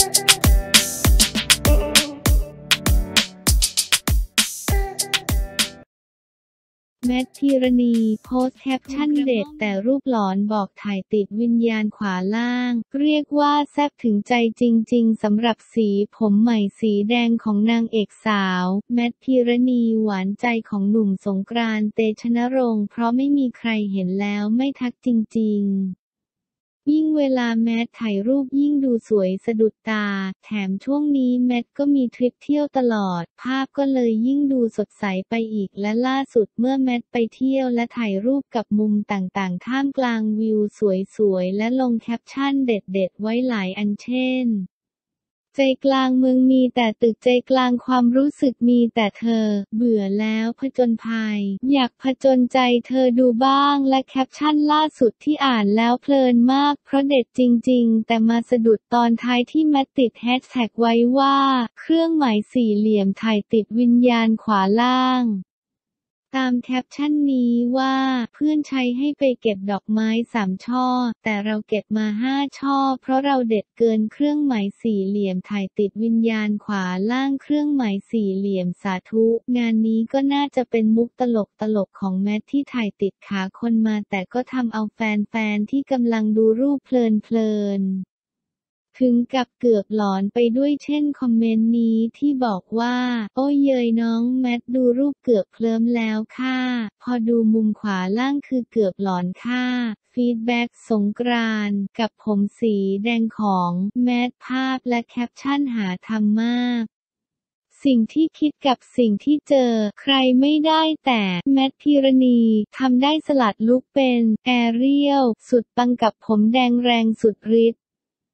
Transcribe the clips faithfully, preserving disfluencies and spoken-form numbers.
แมท พีรณี โพสต์แคปชั่นเด็ดแต่รูปหลอนบอกถ่ายติดวิญญาณขวาล่างเรียกว่าแซ่บถึงใจจริงๆสำหรับสีผมใหม่สีแดงของนางเอกสาวแมท พีรณีหวานใจของหนุ่มสงกรานต์ เตชะนรงค์เพราะไม่มีใครเห็นแล้วไม่ทักจริงๆยิ่งเวลาแมทถ่ายรูปยิ่งดูสวยสะดุดตาแถมช่วงนี้แมทก็มีทริปเที่ยวตลอดภาพก็เลยยิ่งดูสดใสไปอีกและล่าสุดเมื่อแมทไปเที่ยวและถ่ายรูปกับมุมต่างๆท่ามกลางวิวสวยๆและลงแคปชั่นเด็ดๆไว้หลายอันเช่นใจกลางเมืองมีแต่ตึกใจกลางความรู้สึกมีแต่เธอเบื่อแล้วผจญภัยอยากผจญใจเธอดูบ้างและแคปชั่นล่าสุดที่อ่านแล้วเพลินมากเพราะเด็ดจริงๆแต่มาสะดุดตอนท้ายที่แมทติดแฮชแท็กไว้ว่าเครื่องหมายสี่เหลี่ยมถ่ายติดวิญญาณขวาล่างตามแคปชั่นนี้ว่าเพื่อนใช้ให้ไปเก็บดอกไม้สามช่อแต่เราเก็บมาห้าช่อเพราะเราเด็ดเกินเครื่องหมายสี่เหลี่ยมถ่ายติดวิญญาณขวาล่างเครื่องหมายสี่เหลี่ยมสาธุงานนี้ก็น่าจะเป็นมุกตลกตลกของแมทที่ถ่ายติดขาคนมาแต่ก็ทำเอาแฟนๆที่กำลังดูรูปเพลินๆถึงกับเกือบหลอนไปด้วยเช่นคอมเมนต์นี้ที่บอกว่าโอ้ยเยยน้องแมทดูรูปเกือบเคลิ้มแล้วค่ะพอดูมุมขวาล่างคือเกือบหลอนค่ะฟีดแบ็กสงกรานต์กับผมสีแดงของแมทภาพและแคปชั่นหาทำมากสิ่งที่คิดกับสิ่งที่เจอใครไม่ได้แต่แมท พีรณีทำได้สลัดลุคเป็นแอเรียลสุดปังกับผมแดงแรงสุดฤทธิ์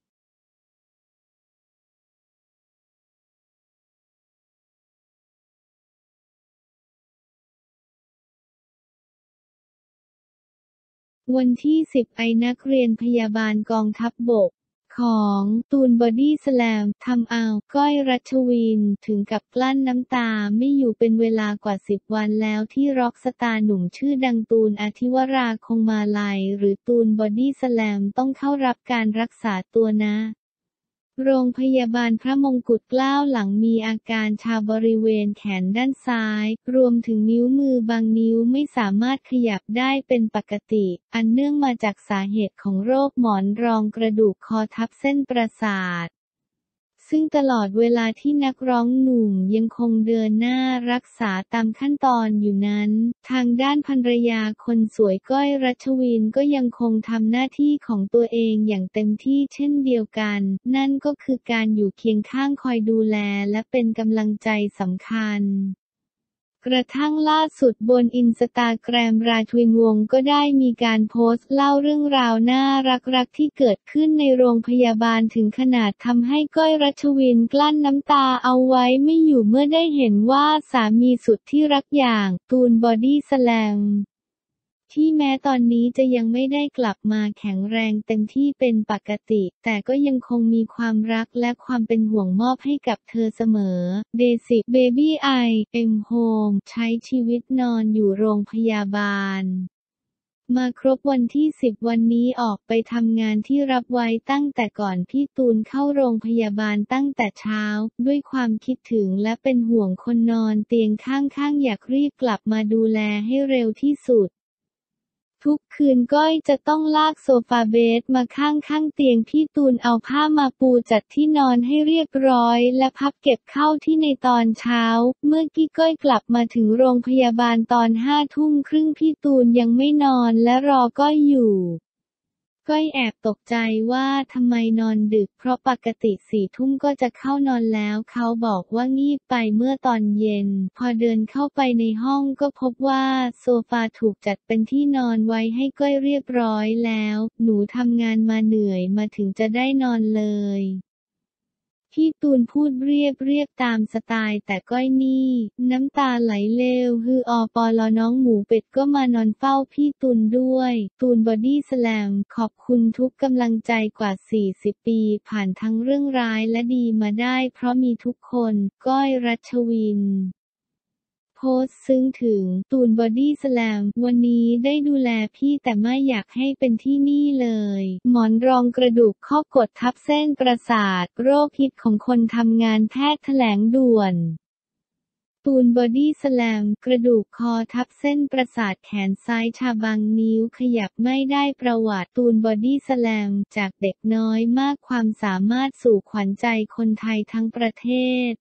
วันที่ สิบ ไอนักเรียนพยาบาลกองทัพบก ของตูนบอดี้สแลมทำเอาก้อยรัชวินถึงกับกลั้นน้ำตาไม่อยู่เป็นเวลากว่าสิบวันแล้วที่ร็อกสตาร์หนุ่มชื่อดังตูนอธิวราคงมาลัยหรือตูนบอดี้สแลมต้องเข้ารับการรักษาตัวนะโรงพยาบาลพระมงกุฎเกล้าหลังมีอาการชาบริเวณแขนด้านซ้ายรวมถึงนิ้วมือบางนิ้วไม่สามารถขยับได้เป็นปกติอันเนื่องมาจากสาเหตุของโรคหมอนรองกระดูกคอทับเส้นประสาทซึ่งตลอดเวลาที่นักร้องหนุ่มยังคงเดินหน้ารักษาตามขั้นตอนอยู่นั้นทางด้านภรรยาคนสวยก้อยรัชวินก็ยังคงทำหน้าที่ของตัวเองอย่างเต็มที่เช่นเดียวกันนั่นก็คือการอยู่เคียงข้างคอยดูแลและเป็นกำลังใจสำคัญกระทั่งล่าสุดบนอินสตาแกรมราชวินวงศ์ก็ได้มีการโพสต์เล่าเรื่องราวน่ารักๆที่เกิดขึ้นในโรงพยาบาลถึงขนาดทำให้ก้อยรัชวินกลั้นน้ำตาเอาไว้ไม่อยู่เมื่อได้เห็นว่าสามีสุดที่รักอย่างตูนบอดี้สแลมที่แม้ตอนนี้จะยังไม่ได้กลับมาแข็งแรงเต็มที่เป็นปกติแต่ก็ยังคงมีความรักและความเป็นห่วงมอบให้กับเธอเสมอเดซิเบบี้ไอเอ็มโฮมใช้ชีวิตนอนอยู่โรงพยาบาลมาครบวันที่สิบวันนี้ออกไปทำงานที่รับไว้ตั้งแต่ก่อนพี่ตูนเข้าโรงพยาบาลตั้งแต่เช้าด้วยความคิดถึงและเป็นห่วงคนนอนเตียงข้างๆอยากรีบกลับมาดูแลให้เร็วที่สุดทุกคืนก้อยจะต้องลากโซฟาเบดมาข้างข้างเตียงพี่ตูนเอาผ้ามาปูจัดที่นอนให้เรียบร้อยและพับเก็บเข้าที่ในตอนเช้าเมื่อกี้ก้อยกลับมาถึงโรงพยาบาลตอนห้าทุ่มครึ่งพี่ตูนยังไม่นอนและรอก้อยอยู่ก้อยแอบตกใจว่าทำไมนอนดึกเพราะปกติสี่ทุ่มก็จะเข้านอนแล้วเขาบอกว่างีบไปเมื่อตอนเย็นพอเดินเข้าไปในห้องก็พบว่าโซฟาถูกจัดเป็นที่นอนไว้ให้ก้อยเรียบร้อยแล้วหนูทำงานมาเหนื่อยมาถึงจะได้นอนเลยพี่ตูนพูดเรียบเรียบตามสไตล์แต่ก้อยนี่น้ำตาไหลเลวฮืออปอลอน้องหมูเป็ดก็มานอนเฝ้าพี่ตูนด้วยตูนบอดี้สแลมขอบคุณทุกกำลังใจกว่าสี่สิบปีผ่านทั้งเรื่องร้ายและดีมาได้เพราะมีทุกคนก้อยรัชวินโพโพสต์ซึ้งถึงตูนบอดี้สแลมวันนี้ได้ดูแลพี่แต่ไม่อยากให้เป็นที่นี่เลยหมอนรองกระดูกข้อกดทับเส้นประสาทโรคพิษของคนทำงานแพทย์แถลงด่วนตูนบอดี้สแลมกระดูกคอทับเส้นประสาทแขนซ้ายชาบางนิ้วขยับไม่ได้ประวัติตูนบอดี้สแลมจากเด็กน้อยมากความสามารถสู่ขวัญใจคนไทยทั้งประเทศ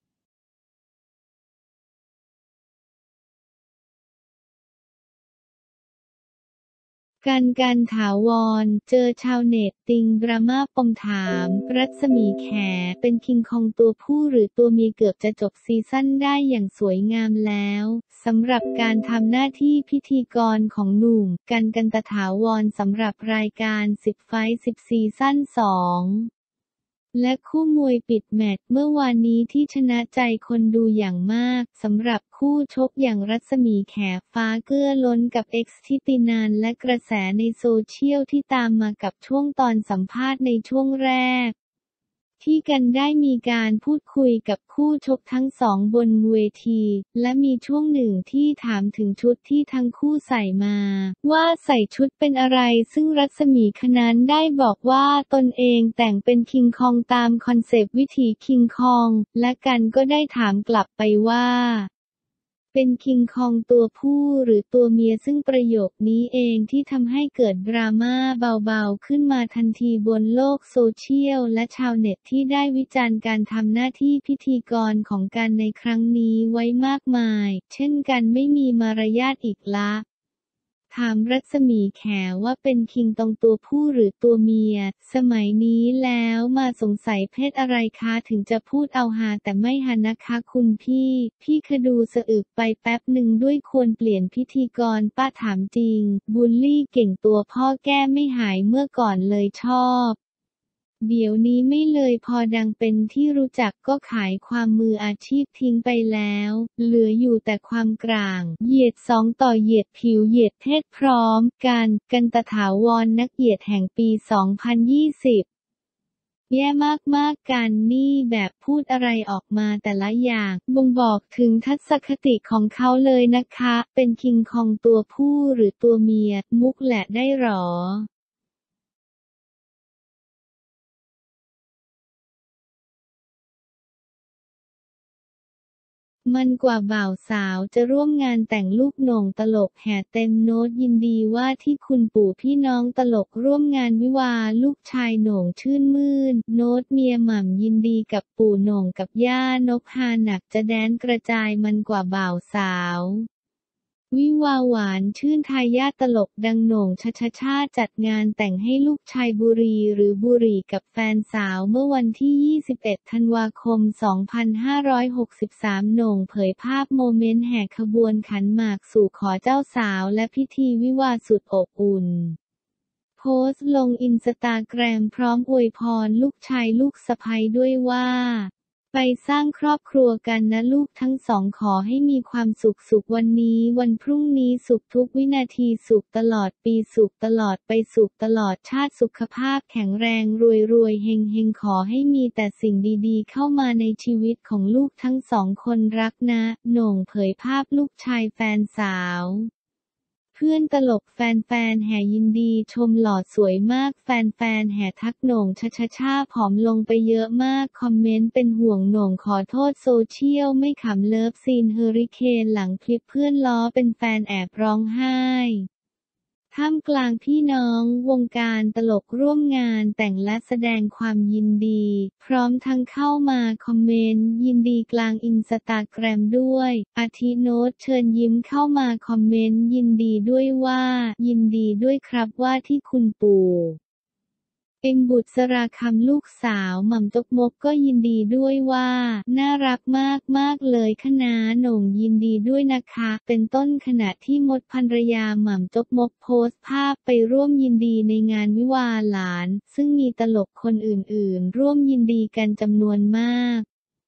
กันกันถาวรเจอชาวเน็ตติงดราม่าปมถามรัศมีแขเป็นคิงคองตัวผู้หรือตัวเมียเกือบจะจบซีซั่นได้อย่างสวยงามแล้วสำหรับการทำหน้าที่พิธีกรของหนุ่มกันกันตถาวรสำหรับรายการสิบไฟท์สิบซีซั่นสองและคู่มวยปิดแมตช์เมื่อวานนี้ที่ชนะใจคนดูอย่างมากสำหรับคู่ชกอย่างรัศมีแขฟ้าเกื้อล้นกับเอ็กซ์ทิตินันและกระแสในโซเชียลที่ตามมากับช่วงตอนสัมภาษณ์ในช่วงแรกที่กันได้มีการพูดคุยกับคู่ชกทั้งสองบนเวทีและมีช่วงหนึ่งที่ถามถึงชุดที่ทั้งคู่ใส่มาว่าใส่ชุดเป็นอะไรซึ่งรัศมีคนั้นได้บอกว่าตนเองแต่งเป็นคิงคองตามคอนเซปต์วิถีคิงคองและกันก็ได้ถามกลับไปว่าเป็นคิงคองตัวผู้หรือตัวเมียซึ่งประโยคนี้เองที่ทำให้เกิดดราม่าเบาๆขึ้นมาทันทีบนโลกโซเชียลและชาวเน็ตที่ได้วิจารณ์การทำหน้าที่พิธีกรของกันในครั้งนี้ไว้มากมายเช่นกันไม่มีมารยาทอีกละถามรัศมีแขว่าเป็นคิงตองตัวผู้หรือตัวเมียสมัยนี้แล้วมาสงสัยเพศอะไรคะถึงจะพูดเอาฮาแต่ไม่ฮานะคะคุณพี่พี่คดูสะอึกไปแป๊บหนึ่งด้วยควรเปลี่ยนพิธีกรป้าถามจริงบูลลี่เก่งตัวพ่อแก้ไม่หายเมื่อก่อนเลยชอบเดี๋ยวนี้ไม่เลยพอดังเป็นที่รู้จักก็ขายความมืออาชีพทิ้งไปแล้วเหลืออยู่แต่ความกลางเหยียดสองต่อเหยียดผิวเหยียดเพศพร้อมกันกันตถาวรนักเหยียดแห่งปี สองพันยี่สิบ แย่มากๆกันนี่แบบพูดอะไรออกมาแต่ละอย่างบ่งบอกถึงทัศนคติของเขาเลยนะคะเป็นคิงคองตัวผู้หรือตัวเมียมุกแหละได้หรอมันกว่าบ่าวสาวจะร่วมงานแต่งลูกโหน่งตลกแห่เต็มโน้ตยินดีว่าที่คุณปู่พี่น้องตลกร่วมงานวิวาห์ลูกชายโหน่งชื่นมื่นโน้ตเมียหม่ำยินดีกับปู่โหน่งกับย่านกฮาหนักจะแดนกระจายมันกว่าบ่าวสาววิวาหวานชื่นทายาทตลกดังโหน่งชชชาจัดงานแต่งให้ลูกชายบุรีหรือบุรีกับแฟนสาวเมื่อวันที่ ยี่สิบเอ็ด ธันวาคม สองพันห้าร้อยหกสิบสาม โหน่งเผยภาพโมเมนต์แห่ขบวนขันหมากสู่ขอเจ้าสาวและพิธีวิวาห์สุดอบอุ่นโพสต์ลงอินสตาแกรมพร้อมอวยพรลูกชายลูกสะใภ้ด้วยว่าไปสร้างครอบครัวกันนะลูกทั้งสองขอให้มีความสุขสุขวันนี้วันพรุ่งนี้สุขทุกวินาทีสุขตลอดปีสุขตลอดไปสุขตลอดชาติสุขภาพแข็งแรงรวยรวยเฮงเฮงขอให้มีแต่สิ่งดีๆเข้ามาในชีวิตของลูกทั้งสองคนรักนะโหน่งเผยภาพลูกชายแฟนสาวเพื่อนตลกแฟนๆแห่ยินดีชมหล่อสวยมากแฟนๆแห่ทักโหน่งชชชาผอมลงไปเยอะมากคอมเมนต์เป็นห่วงโหน่งขอโทษโซเชียลไม่ขำเลิฟซีนเฮอริเคนหลังคลิปเพื่อนล้อเป็นแฟนแอบร้องไห้ท่ามกลางพี่น้องวงการตลกร่วมงานแต่งและแสดงความยินดีพร้อมทั้งเข้ามาคอมเมนต์ยินดีกลางอินสตาแกรมด้วยอาทิโน้ตเชิญยิ้มเข้ามาคอมเมนต์ยินดีด้วยว่ายินดีด้วยครับว่าที่คุณปู่เอ็มบุษราคำลูกสาวหม่ำจกมกก็ยินดีด้วยว่าน่ารักมากมากเลยคะนาโหน่งยินดีด้วยนะคะเป็นต้นขณะที่มดภรรยาหม่ำจกมกโพสต์ภาพไปร่วมยินดีในงานวิวาห์หลานซึ่งมีตลกคนอื่นๆร่วมยินดีกันจำนวนมาก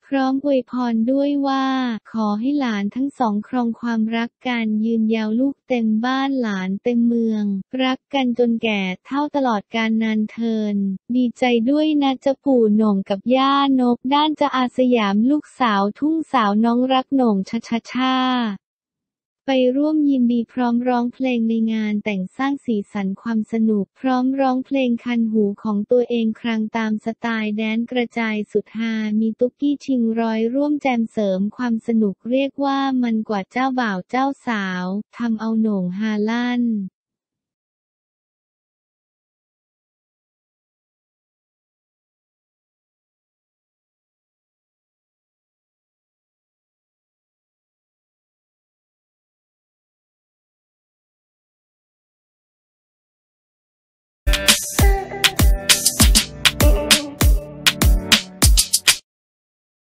พร้อมอวยพรด้วยว่าขอให้หลานทั้งสองครองความรักกันยืนยาวลูกเต็มบ้านหลานเต็มเมืองรักกันจนแก่เฒ่าตลอดกาลนานเทินดีใจด้วยนะจ๊ะปู่โหน่งกับย่านกด้านจ๊ะอาสยามลูกสาวทุ่งสาวน้องรักโหน่งชะชะช่าไปร่วมยินดีพร้อมร้องเพลงในงานแต่งสร้างสีสันความสนุกพร้อมร้องเพลงคันหูของตัวเองครั้งตามสไตล์แดนกระจายสุดฮามีตุ๊กกี้ชิงร้อยร่วมแจมเสริมความสนุกเรียกว่ามันกว่าเจ้าบ่าวเจ้าสาวทำเอาโหน่งฮาลั่น